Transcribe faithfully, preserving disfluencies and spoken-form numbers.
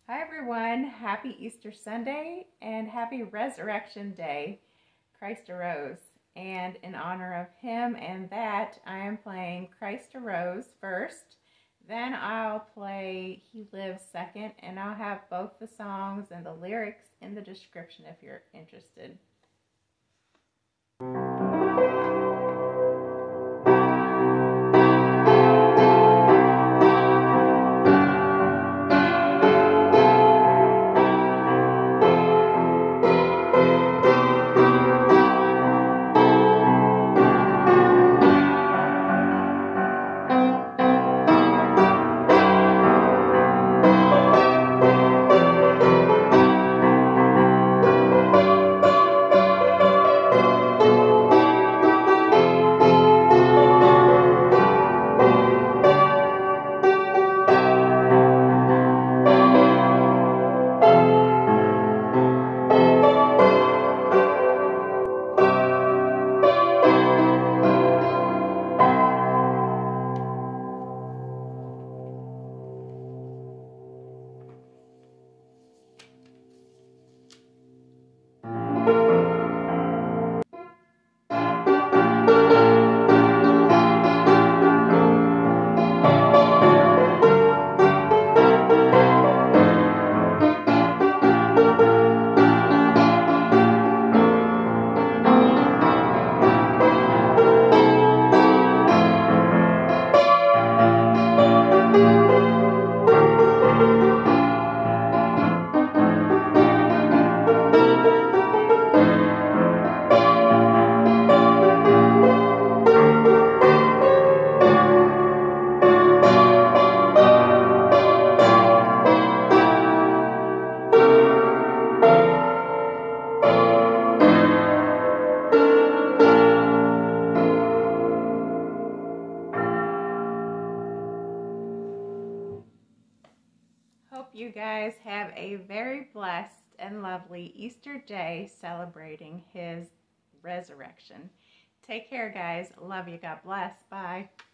Hi everyone, happy Easter Sunday and happy Resurrection Day. Christ arose, and in honor of him and that, I am playing Christ Arose first. Then I'll play He Lives second, and I'll have both the songs and the lyrics in the description if you're interested. Hope you guys have a very blessed and lovely Easter day celebrating his resurrection. Take care, guys. Love you. God bless. Bye.